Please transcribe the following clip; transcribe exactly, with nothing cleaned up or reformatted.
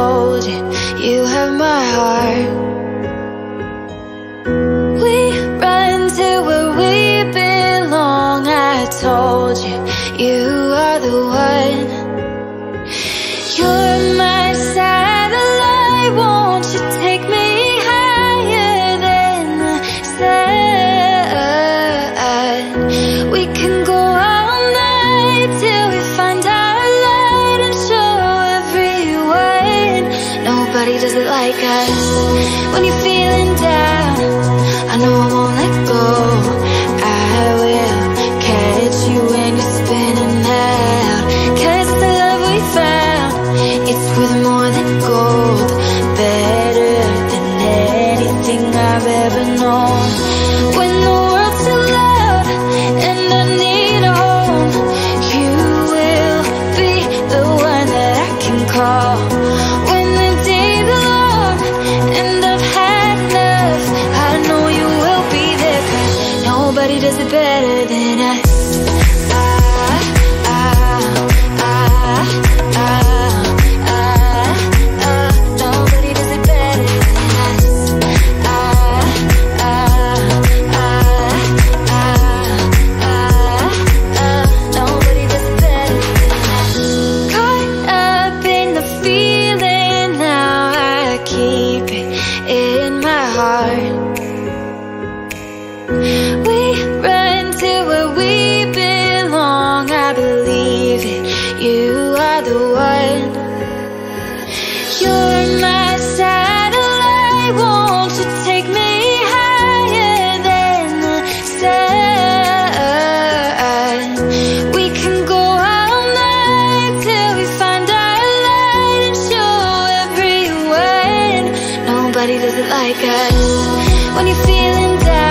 told you, you have my heart. We run to where we belong. I told you, you are the one. You're my satellite, won't you take me higher than the sun? We can go all night till we find our light and show everyone nobody does it like us. When you're feeling down, I know I won't let go. I will catch you when you're spinning out. 'Cause the love we found, it's worth more than gold, better than anything I've ever known. When the world's too loud and I need a home, you will be the one that I can call. When the days are long and I've had enough, I know you will be there, 'cause nobody does it better than us. We run to where we belong. I believe it, you are the one. You're my satellite, won't you take me higher than the sun? We can go all night till we find our light and show everyone nobody does it like us. When you're feeling down,